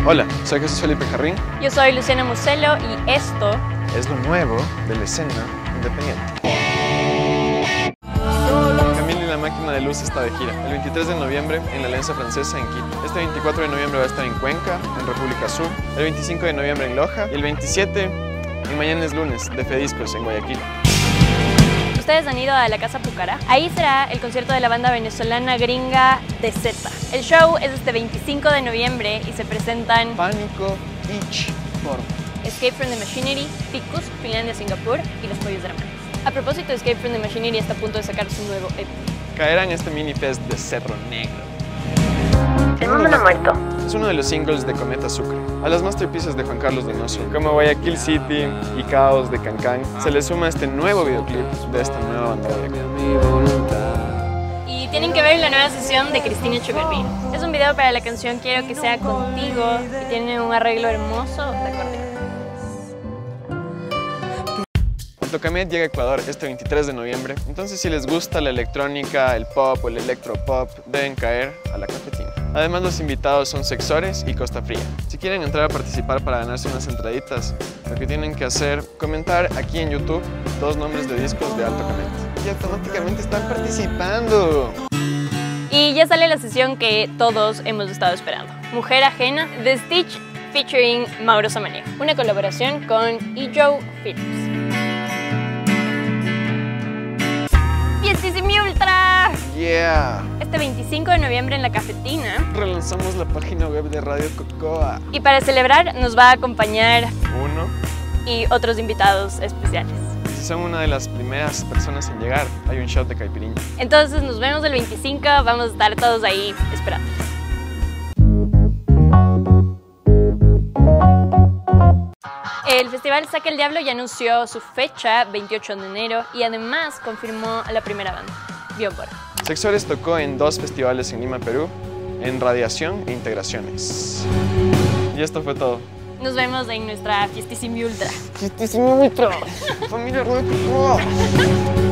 Hola, soy Jesús Felipe Jarrín. Yo soy Luciana Muselo y esto es lo nuevo de la escena independiente. Camila y la máquina de luz está de gira. El 23 de noviembre en la Alianza Francesa en Quito. Este 24 de noviembre va a estar en Cuenca, en República Sur. El 25 de noviembre en Loja. Y el 27 en Mañana es Lunes, de Fediscos, en Guayaquil. ¿Ustedes han ido a la Casa Pucará? Ahí será el concierto de la banda venezolana gringa DZ. El show es este 25 de noviembre y se presentan Pánico, Itch, Forma, Escape from the Machinery, Picus, Finlandia, Singapur y Los Pollos Dramáticos. A propósito, Escape from the Machinery está a punto de sacar su nuevo EP. Caerá en este mini fest de Cerro Negro. El mundo no ha muerto. Es uno de los singles de Cometa Sucre. A las masterpieces de Juan Carlos Donoso, como Guayaquil City y Caos de Cancán, se le suma este nuevo videoclip de esta nueva banda guayaquileña. Y tienen que ver la nueva sesión de Cristina Echeverría. Es un video para la canción Quiero que sea contigo y tiene un arreglo hermoso de acordeón. Tocamet llega a Ecuador este 23 de noviembre, entonces si les gusta la electrónica, el pop o el electropop, deben caer a la cafetina. Además, los invitados son Sexores y Costa Fría. Si quieren entrar a participar para ganarse unas entraditas, lo que tienen que hacer, comentar aquí en YouTube 2 nombres de discos de Alto Camet. Y automáticamente están participando. Y ya sale la sesión que todos hemos estado esperando. Mujer Ajena, de Stitch featuring Mauro Samaniego. Una colaboración con Ejo Films. ¡Fiestísimo Ultra! ¡Yeah! Este 25 de noviembre en La Cafetina relanzamos la página web de Radio Cocoa. Y para celebrar nos va a acompañar uno y otros invitados especiales. Si son una de las primeras personas en llegar, hay un shot de caipirinha. Entonces nos vemos el 25, vamos a estar todos ahí esperando. El festival Saca el Diablo ya anunció su fecha, 28 de enero, y además confirmó a la primera banda, Biobor. Sexores tocó en 2 festivales en Lima, Perú, en Radiación e Integraciones. Y esto fue todo. Nos vemos en nuestra Fiestísimo Ultra. Fiestísimo Ultra. Familia Radio Cocoa.